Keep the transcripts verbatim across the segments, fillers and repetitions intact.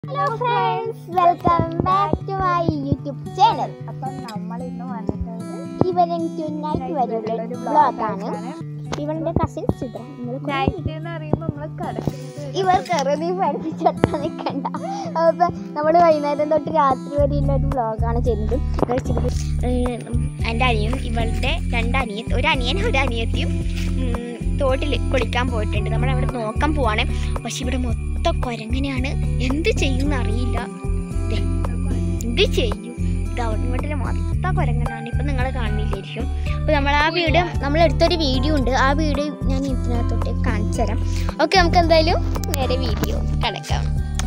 Hello friends, welcome back to my YouTube channel. അപ്പം നമ്മൾ ഇന്ന് വന്നിട്ടുള്ളത് ഈവനിങ് ടു നൈറ്റ് വരെയുള്ള ഒരു വ്ളോഗാണ്. ഇവളുടെ കസിൻ ചിത്ര. നൈറ്റ് എന്ന് പറയുമ്പോൾ നമ്മൾ കിടക്കുന്നത് ഇവർ കയറി പഠിപ്പിച്ചോട്ടാ നിൽക്കണ്ട. അപ്പം നമ്മൾ വൈകുന്നേരം തൊട്ട് രാത്രി വരെയുള്ള ഒരു വ്ളോഗാണ് ചെയ്യുന്നത്. എൻ്റെ അനിയനും ഇവളുടെ രണ്ടനിയൻ ഒരു അനിയൻ ഒരു അനിയത്തിയും തോട്ടിൽ കുളിക്കാൻ പോയിട്ടുണ്ട്. നമ്മളവിടെ നോക്കാൻ പോവാണ്. പക്ഷെ ഇവിടെ മൊത്തം കുരങ്ങനെയാണ്. എന്ത് ചെയ്യുമെന്ന് അറിയില്ല. എന്ത് ചെയ്യും? ഇത് അവിടെ ഇങ്ങോട്ടിലെ മൊത്തം കുരങ്ങനാണ്. ഇപ്പം നിങ്ങൾ കാണുന്നില്ലായിരിക്കും. അപ്പോൾ നമ്മൾ ആ വീഡിയോ നമ്മളെടുത്തൊരു വീഡിയോ ഉണ്ട്. ആ വീഡിയോ ഞാൻ ഇതിനകത്തോട്ട് കാണിച്ചു തരാം. ഓക്കെ, നമുക്ക് എന്തായാലും നേരെ വീഡിയോ കിടക്കാം.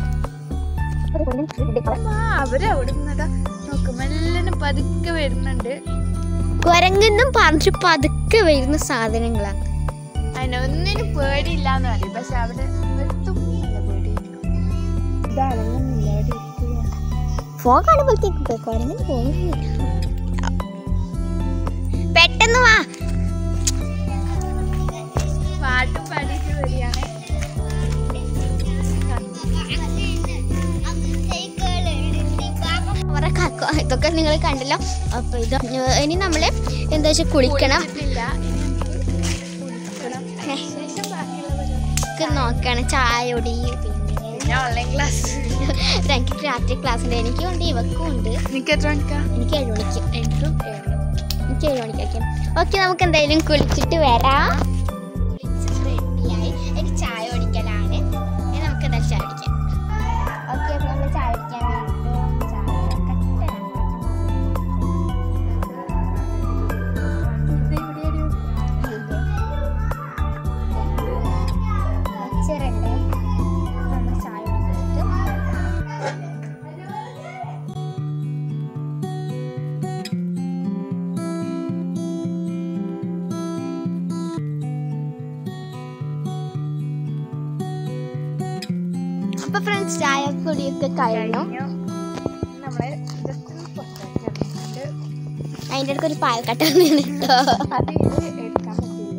അവരവിടെ നിന്നതാ നോക്കും എല്ലാം പതുക്കെ വരുന്നുണ്ട്. കുരങ്ങെന്നും പറഞ്ഞിട്ട് പതുക്കെ വരുന്ന സാധനങ്ങളാണ്. അതിനൊന്നിനും പേടിയില്ലാന്ന് പറയും. പക്ഷെ അവിടെ തുമ്മിയല്ല പേടിയിരിക്കും. ഇതാണെന്നില്ല അവിടെ ഇരിക്കുക. ഫോൺ കാണുമ്പോഴത്തേക്ക് കുരങ്ങിന് പോകുന്നില്ല. പെട്ടെന്ന് വാ. പാട്ടും പാടിയിട്ട് വരികയാണ്. ഇതൊക്കെ നിങ്ങൾ കണ്ടല്ലോ. അപ്പൊ ഇത് ഇനി നമ്മള് എന്താ വെച്ചാൽ കുളിക്കണം നോക്കണം. ചായ ഒടി പിന്നെ ഓൺലൈൻ ക്ലാസ്. എനിക്ക് രാത്രി ക്ലാസ് ഉണ്ട്. എനിക്കും ഉണ്ട്, ഇവക്കും ഉണ്ട്. എനിക്ക് എത്ര മണിക്കാ? എനിക്ക് ഏഴ് മണിക്ക്. എനിക്കും എനിക്ക് ഏഴ് മണിക്കൊക്കെ. ഓക്കെ, നമുക്ക് എന്തായാലും കുളിച്ചിട്ട് വരാം. കുളിച്ചിട്ട് റെഡിയായി. എനിക്ക് ചായ ഓടിക്കലാണ്. നമുക്ക് എന്തായാലും ചായ ഓടിക്കാം. ഓക്കെ, അപ്പോൾ നമ്മൾ ചായ ഓടിക്കാൻ വേണ്ടിയിട്ട് ചായ കച്ചറുണ്ട്. നമ്മൾ ചായ ഓടിച്ചിട്ട് അപ്പൊ ഫ്രണ്ട്സ് ചായ കുടിയൊക്കെ കഴിഞ്ഞു. നമ്മള് ജസ്റ്റ് പുറത്തേക്ക് അതിൻ്റെ അടുത്ത് ഒരു പാൽക്കട്ട കേട്ടോ. അത് ഇത് എടുക്കാൻ പറ്റില്ല.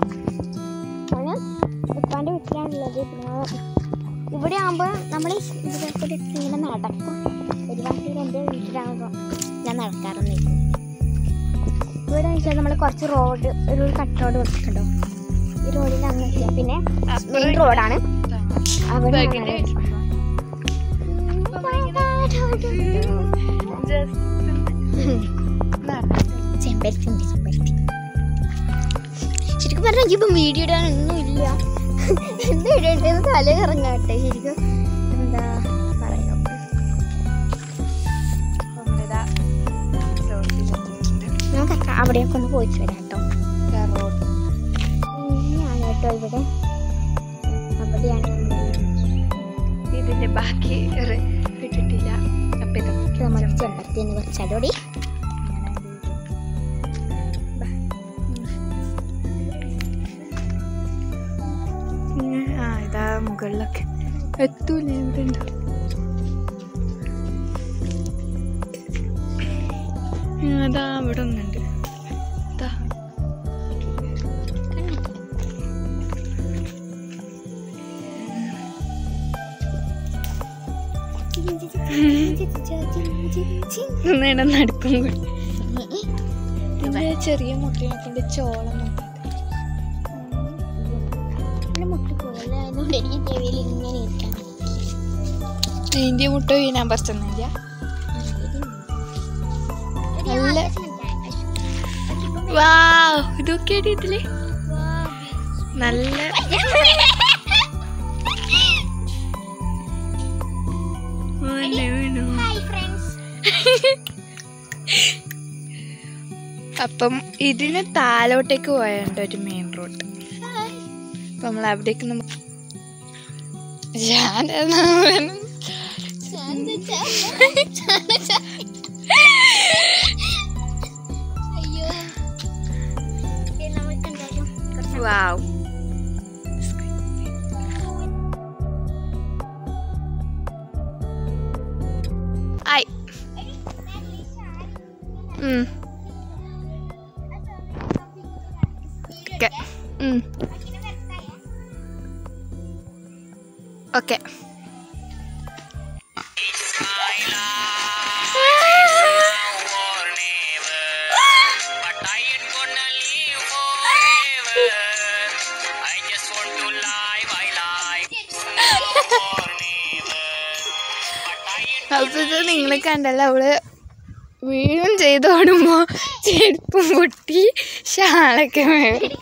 ഉപ്പാൻ്റെ വീട്ടിലാണുള്ളത്. പിന്നെ ഇവിടെ ആകുമ്പോൾ നമ്മൾ ഇതിലൊക്കെ ഇങ്ങനെ നടക്കും. ഒരുപാട് പേര് എൻ്റെ വീട്ടിലാകുമ്പോൾ ഞാൻ നടക്കാറൊന്നുമില്ല. ഇവിടെ വെച്ചാൽ നമ്മൾ കുറച്ച് റോഡ് ഒരു കട്ട് റോഡ് കൊടുത്തിട്ടുണ്ടോ. ഈ റോഡിൽ അങ്ങ് എത്തിയാൽ പിന്നെ മെയിൻ റോഡാണ്. അവിടെ ചെമ്പരത്തി ഉണ്ട്. ചെമ്പരത്തി ശരിക്കും പറഞ്ഞാൽ ഇപ്പം വീഡിയോ ഇടാനൊന്നും ഇല്ല. എന്താ ഇടേണ്ടതെന്ന് തല ഇറങ്ങാട്ടെ. ശരിക്കും എന്താ പറയുക, നമുക്ക് അവിടെയൊക്കെ ഒന്ന് പോയിട്ട് വരാം കേട്ടോ. ഞാൻ കേട്ടോ ഇവിടെ അവിടെയാണ് ഇതിന്റെ ബാക്കി ഇട്ടിട്ടില്ല. അപ്പൊ ഇതൊക്കെ നമ്മൾ ചെമ്പരത്തി എന്ന് കുറച്ചാലോടി. ആ ഇതാ മുകളിലൊക്കെ എത്തൂല. ഇവിടെ ഉണ്ടോ? അതാ അവിടെ ഒന്നുണ്ട്. നടക്കും കൂടി. ചെറിയ മുട്ടയൊക്കെ ഉണ്ട്. ചോളം ഇന്ത്യ മുട്ട വീണാൻ പറ്റുന്നില്ല. നല്ല വാ ഇതൊക്കെ ഇതില് നല്ല അപ്പം ഇതിന് താലോട്ടേക്ക് പോയുണ്ട് ഒരു മെയിൻ റോഡ്. അപ്പൊ നമ്മൾ അവിടേക്ക് നമുക്ക് വാവ് ആയി. ഓക്കെ അപ്പൊ ഇത് നിങ്ങൾ കണ്ടല്ലോ അവള് വീഴും ചെയ്തോടുമ്പോ ചെരുപ്പും പൊട്ടി ഷാളൊക്കെ വീഴും.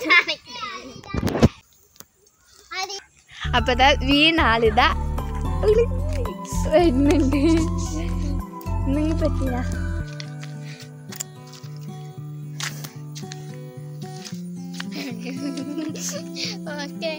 അപ്പൊ ഇതാ വീണാളിതാ വരുന്നുണ്ട്. നിങ്ങൾ പറ്റില്ല. ഓക്കെ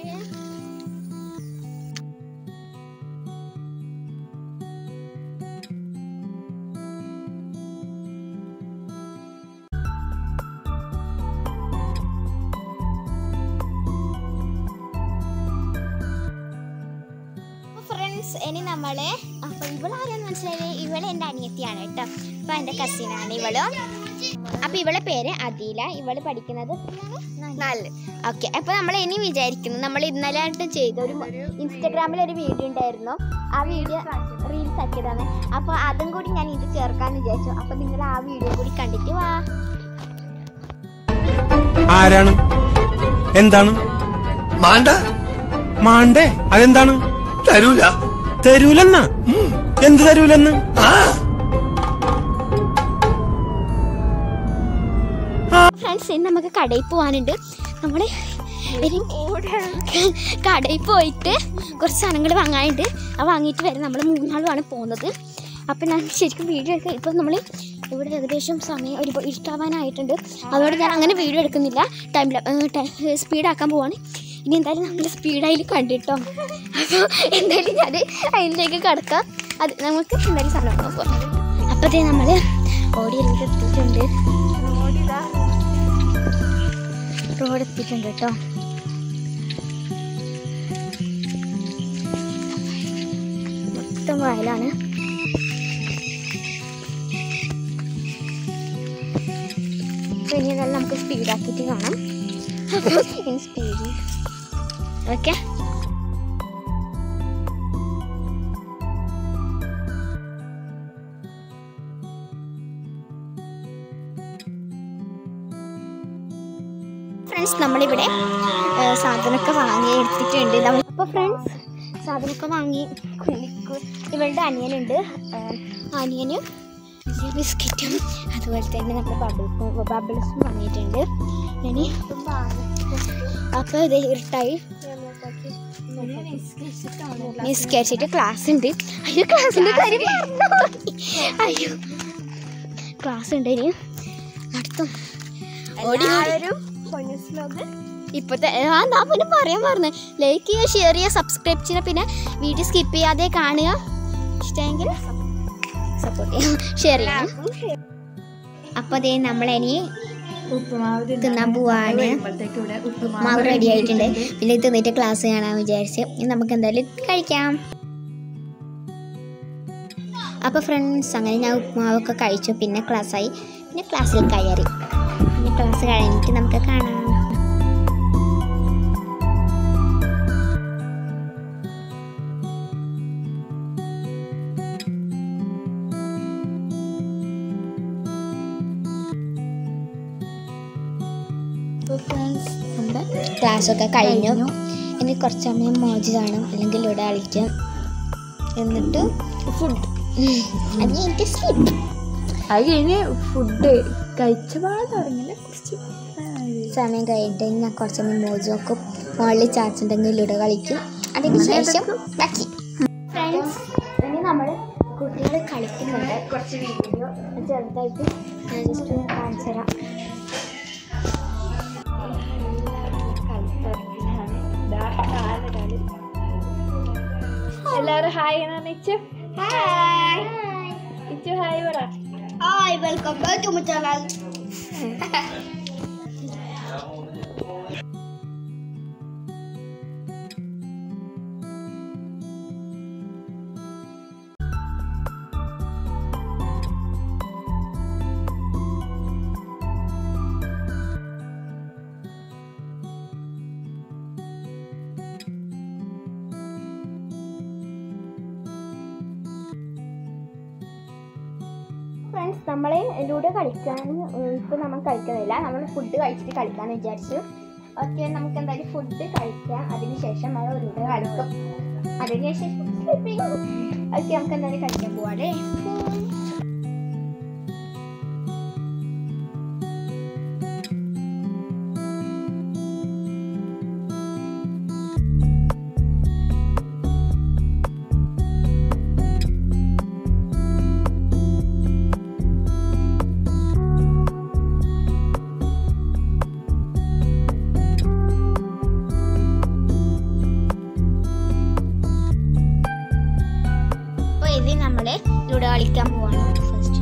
ഫ്രണ്ട്സ്, ഇനി നമ്മള് അപ്പൊ ഇവളാരെന്ന് മനസ്സിലായി? ഇവളെ എൻ്റെ അനിയത്തിയാണ് കേട്ടോ. അപ്പൊ എൻ്റെ കസിനാണ് ഇവള്. അപ്പൊ ഇവളെ പേര് അദീല. ഇവള് പഠിക്കുന്നത് നാല്. ഓക്കെ. അപ്പൊ നമ്മൾ ഇനി വിചാരിക്കുന്നു, നമ്മൾ ഇന്നലെ ആയിട്ട് ചെയ്ത ഒരു ഇൻസ്റ്റാഗ്രാമിൽ ഒരു വീഡിയോ ഉണ്ടായിരുന്നു. ആ വീഡിയോ റീൽസ് ആക്കിയതാണ്. അപ്പൊ അതും കൂടി ഞാൻ ഇത് ചേർക്കാന്ന് വിചാരിച്ചു. അപ്പൊ നിങ്ങൾ ആ വീഡിയോ കൂടി കണ്ടിട്ട് വാ. ആരാണ്? എന്താണ്? മാണ്ട മാണ്ടേ? അതെന്താണ്? തരൂല. തരൂലെന്നാ? എന്ത് തരൂലെന്ന്? ഫ്രണ്ട്സ്, ഇന്ന് നമുക്ക് കടയിൽ പോകാനുണ്ട്. നമ്മൾ കടയിൽ പോയിട്ട് കുറച്ച് സാധനങ്ങൾ വാങ്ങാനുണ്ട്. അത് വാങ്ങിയിട്ട് വരെ നമ്മൾ മൂന്നാളുമാണ് പോകുന്നത്. അപ്പം ഞാൻ ശരിക്കും വീഡിയോ എടുക്കുക. ഇപ്പം നമ്മൾ ഇവിടെ ഏകദേശം സമയം ഒരു ഇഷ്ടാവാനായിട്ടുണ്ട്. അതുകൊണ്ട് ഞാൻ അങ്ങനെ വീഡിയോ എടുക്കുന്നില്ല. ടൈം സ്പീഡാക്കാൻ പോവാണ്. ഇനി എന്തായാലും നമ്മൾ സ്പീഡായി കണ്ടിട്ടോ. അപ്പോൾ എന്തായാലും ഞാൻ അതിലേക്ക് കിടക്കാം. അത് നമുക്ക് എന്തായാലും സാധനം നോക്കാം. അപ്പോഴത്തേ നമ്മൾ ഓടി എനിക്ക് എത്തിയിട്ടുണ്ട്. റോഡ് എത്തിയിട്ടുണ്ട് കേട്ടോ. മൊത്തം വയലാണ്. അപ്പോൾ ഇനി അതെല്ലാം നമുക്ക് സ്പീഡാക്കിയിട്ട് കാണാം. അപ്പോൾ ഇനി സ്പീഡ് ഓക്കെ. ഫ്രണ്ട്സ്, നമ്മളിവിടെ സാധനമൊക്കെ വാങ്ങി എടുത്തിട്ടുണ്ട്. നമ്മൾ അപ്പോൾ ഫ്രണ്ട്സ് സാധനമൊക്കെ വാങ്ങി ഇവളുടെ അനിയനുണ്ട്. അനിയനും ബിസ്ക്കറ്റും അതുപോലെ തന്നെ നമ്മൾ ബബിൾസും ബബിൾസും വാങ്ങിയിട്ടുണ്ട്. ഇനി അപ്പോൾ ഇത് ഇരുട്ടായി നിസ്കരിച്ചിട്ട് ക്ലാസ് ഉണ്ട്. അയ്യോ ക്ലാസ്സിൻ്റെ കാര്യം അയ്യോ ക്ലാസ് ഉണ്ട്. ഇനി നടത്തും ഓടി ഇപ്പോഴത്തെ ആ എന്താ പിന്നെ പറയാൻ പറഞ്ഞു. ലൈക്ക് ചെയ്യുക, ഷെയർ ചെയ്യുക, സബ്സ്ക്രൈബ് ചെയ്യുക. പിന്നെ വീഡിയോ സ്കിപ്പ് ചെയ്യാതെ കാണുക. ഇഷ്ടമെങ്കിൽ സപ്പോർട്ട് ചെയ്യാം, ഷെയർ ചെയ്യാം. അപ്പോൾ അതേ നമ്മളിനി തിന്നാൻ പോവാണ്. ഉപ്പുമാവ് റെഡി ആയിട്ടുണ്ട്. പിന്നെ തിന്നിട്ട് ക്ലാസ് കാണാൻ വിചാരിച്ച് നമുക്ക് എന്തായാലും കഴിക്കാം. അപ്പോൾ ഫ്രണ്ട്സ്, അങ്ങനെ ഞാൻ ഉപ്പുമാവൊക്കെ കഴിച്ചു. പിന്നെ ക്ലാസ്സായി. പിന്നെ ക്ലാസ്സിൽ കയറി. പിന്നെ ക്ലാസ് കഴിഞ്ഞിട്ട് നമുക്ക് കാണാം. നമ്മുടെ ക്ലാസ്സൊക്കെ കഴിഞ്ഞു. ഇനി കുറച്ച് സമയം മോജ് കാണും, അല്ലെങ്കിൽ ഇവിടെ കളിക്കാം. എന്നിട്ട് ഫുഡ് അത് കഴിഞ്ഞിട്ട് സ്ലീപ്പ്. അത് കഴിഞ്ഞ് ഫുഡ് കഴിച്ച പാടെ തുടങ്ങില്ല. കുറച്ച് സമയം കഴിഞ്ഞിട്ട് ഞാൻ കുറച്ച് സമയം മോജ് നോക്കും. മുകളിൽ ചാച്ചുണ്ടെങ്കിൽ ഇവിടെ കളിക്കും. അതിന് ശേഷം ബാക്കി ഫ്രണ്ട്സ് ഇനി നമ്മൾ കുട്ടികൾ കളിക്കുന്നുണ്ട്. കുറച്ച് വീഡിയോ ചെറുതായിട്ട് ഞാൻ ജസ്റ്റ് കാണിച്ചു തരാം. എല്ലാവരും ഹായ് എന്നാണ് ഇച്ചു. ഹായ് ഇച്ചു ഹായ് പറ. Hi welcome back to my channel. Friends, നമ്മൾ ലൂഡോ കളിക്കാൻ ഇപ്പോൾ നമ്മൾ കളിക്കുന്നില്ല. നമ്മൾ ഫുഡ് കഴിച്ചിട്ട് കളിക്കാമെന്ന് വിചാരിച്ചു. ഓക്കെ, നമുക്ക് എന്തായാലും ഫുഡ് കഴിക്കാം. അതിന് ശേഷം നമ്മൾ ലൂഡോ കളിക്കും. അതിനുശേഷം ഓക്കെ നമുക്ക് എന്തായാലും കളിക്കാൻ പോവാല്ലേ. നമ്മള് ലൂഡോ കളിക്കാൻ പോവാണ്. ഫസ്റ്റ്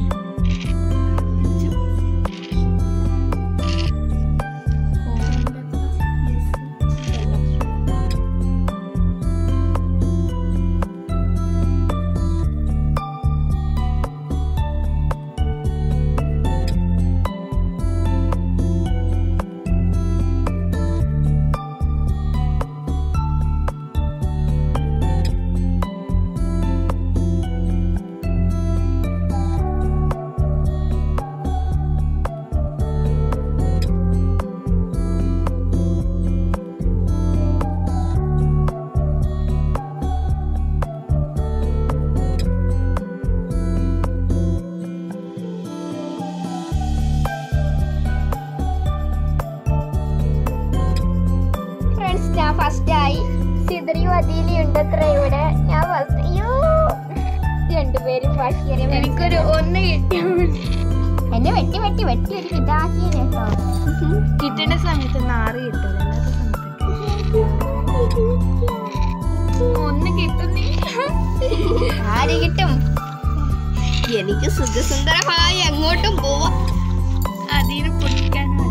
ഫസ്റ്റായി. സിദ്രയും അതിലും ഉണ്ട് അത്ര ഇവിടെ. ഞാൻ ഫസ്റ്റ്. അയ്യോ രണ്ടുപേരും ബാക്കിയേറെ. എനിക്കൊരു ഒന്ന് കിട്ടിയാൽ എന്നെ വെട്ടി വെട്ടി വെട്ടി ഒരു ഇതാക്കിയ കേട്ടോ. കിട്ടുന്ന സമയത്ത് നാറ് കിട്ടില്ല, അല്ലാത്ത സമയത്ത് ഒന്ന് കിട്ടുന്നില്ല. ആര് കിട്ടും? എനിക്ക് സുഖസുന്ദരമായി അങ്ങോട്ടും പോവാം. അതിന് പൊടിക്കാനോ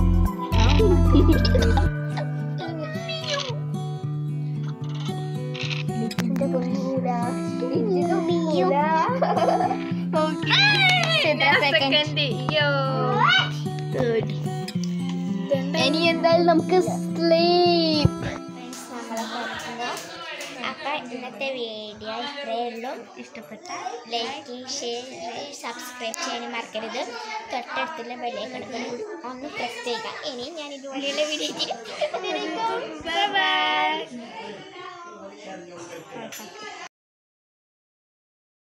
ഇനി എന്തായാലും നമുക്ക് സ്ലീപ്പ്. അപ്പൊ ഇന്നത്തെ വീഡിയോ ഇത്രയേ ഉള്ളൂ. ഇഷ്ടപ്പെട്ട ലൈക്ക് ഷെയർ സബ്സ്ക്രൈബ് ചെയ്യാനും മറക്കരുത്. തൊട്ടടുത്തുള്ള ബെല്ലൈക്കൺ ഒന്ന് പ്രസ് ചെയ്യുക. ഇനി ഞാൻ ഇതുപോലെയുള്ള വീഡിയോ ചെയ്യും.